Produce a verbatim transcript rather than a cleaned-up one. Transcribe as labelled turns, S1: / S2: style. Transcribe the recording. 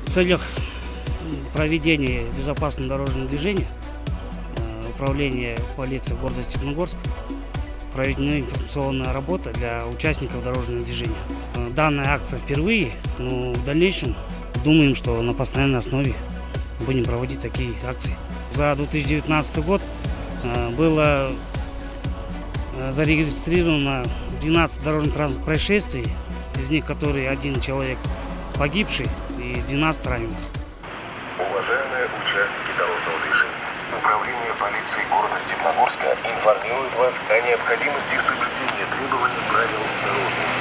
S1: В целях проведения безопасного дорожного движения Управление полиции города Степногорск проведена информационная работа для участников дорожного движения. Данная акция впервые, но в дальнейшем думаем, что на постоянной основе будем проводить такие акции. За две тысячи девятнадцатый год было зарегистрировано двенадцать дорожно-транспортных происшествий, из них которые один человек погибший и двенадцать раненых.
S2: Уважаемые участники дорожного движения, Управление полиции города Степногорска информирует вас о необходимости соблюдения требований правил дорожного движения.